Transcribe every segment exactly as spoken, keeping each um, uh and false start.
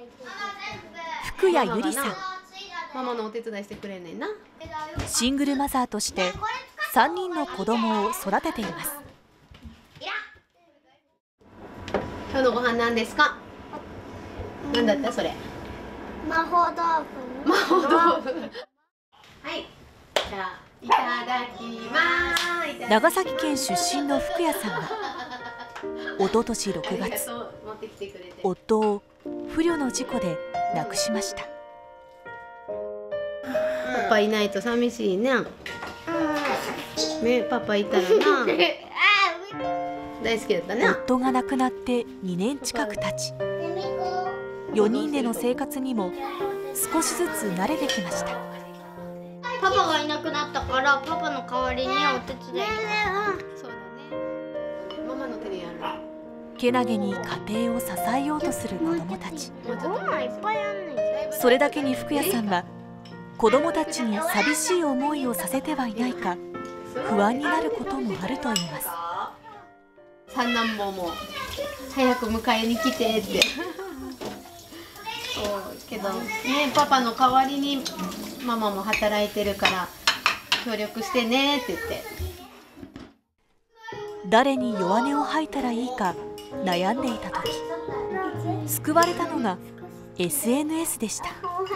福谷ゆりさん。 ママのお手伝いしてくれんねんな。 シングルマザーとしてさんにんの子供を育てています。 今日のご飯何ですか？何だったそれ？ 魔法豆腐。 魔法豆腐。はい。じゃあいただきます。 長崎県出身の福谷さんは一昨年ろくがつ、夫を不慮の事故で亡くしました。 パパいないと寂しいね。ね、パパいたらな。大好きだったね。 夫が亡くなってにねん近く経ち、よにんでの生活にも少しずつ慣れてきました。 パパがいなくなったからパパの代わりにお手伝い。 そうだね。ママの手でやる。 けなげに家庭を支えようとする子どもたち。 ご飯いっぱいあんねん。 それだけに福谷さんは子どもたちに寂しい思いをさせてはいないか不安になることもあるといいます。 三男坊も早く迎えに来てって。そうけどね、パパの代わりにママも働いてるから協力してねって言って。 誰に弱音を吐いたらいいか悩んでいた時、救われたのが エスエヌエス でした。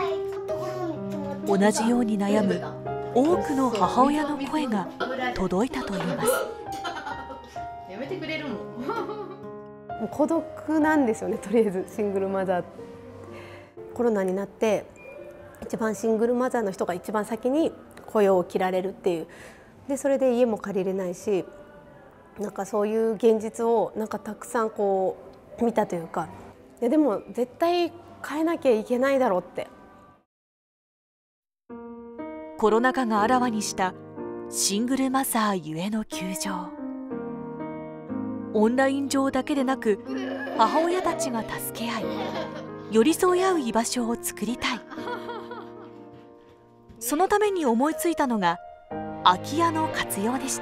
同じように悩む多くの母親の声が届いたといいます。 やめてくれるもん。 もう孤独なんですよね。とりあえずシングルマザー。コロナになって一番シングルマザーの人が一番先に雇用を切られるっていう。でそれで家も借りれないし、なんかそういう現実をなんかたくさんこう見たというか、いやでも絶対変えなきゃいけないだろうって。 コロナ禍があらわにしたシングルマザーゆえの窮状。オンライン上だけでなく母親たちが助け合い寄り添い合う居場所を作りたい。そのために思いついたのが空き家の活用でした。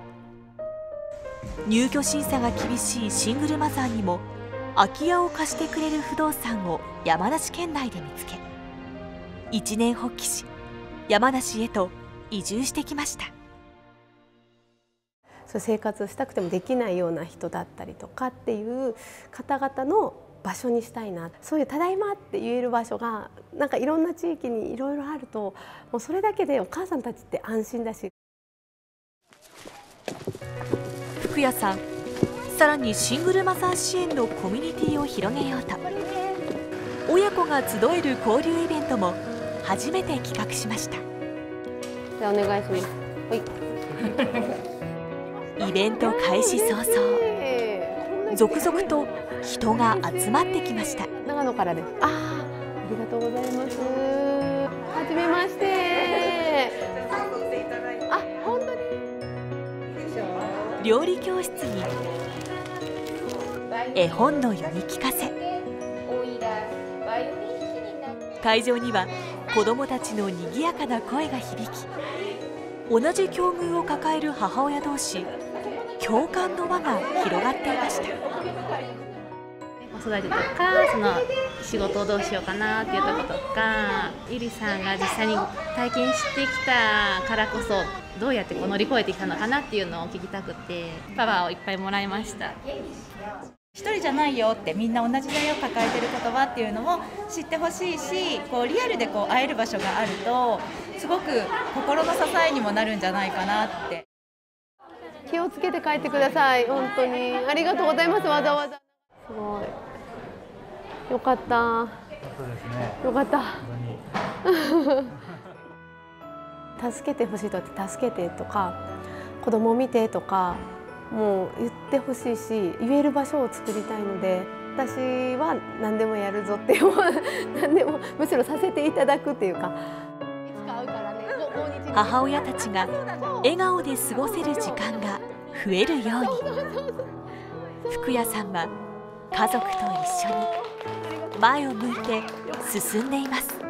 入居審査が厳しいシングルマザーにも空き家を貸してくれる不動産を山梨県内で見つけ、一念発起し山梨へと移住してきました。 そう生活をしたくてもできないような人だったりとかっていう方々の場所にしたいな。そういうただいまって言える場所がなんかいろんな地域にいろいろあると、もうそれだけでお母さんたちって安心だし。 福谷さん、さらにシングルマザー支援のコミュニティを広げようと親子が集える交流イベントも初めて企画しました。 じゃあお願いします。 はいイベント開始早々、続々と人が集まってきました。 長野からです。ああ、ありがとうございます。はじめまして。あ、本当に。 料理教室に絵本の読み聞かせ。会場には子どもたちのにぎやかな声が響き、同じ境遇を抱える母親同士、共感の輪が広がっていました。 子育てとかその仕事をどうしようかなっていうところとか、ゆりさんが実際に体験してきたからこそどうやってこう乗り越えてきたのかなっていうのを聞きたくて、パワーをいっぱいもらいました。 一人じゃないよって、みんな同じ悩みを抱えてる言葉っていうのを知ってほしいし、こうリアルでこう会える場所があるとすごく心の支えにもなるんじゃないかなって。 気をつけて帰ってください。本当にありがとうございます。わざわざすごいよかった。よかった。助けてほしいとって助けてとか子供を見てとかもう言ってほしいし、言える場所を作りたいので、私は何でもやるぞっていう何でもむしろさせていただくっていうか。 母親たちが笑顔で過ごせる時間が増えるように、福谷さんは家族と一緒に前を向いて進んでいます。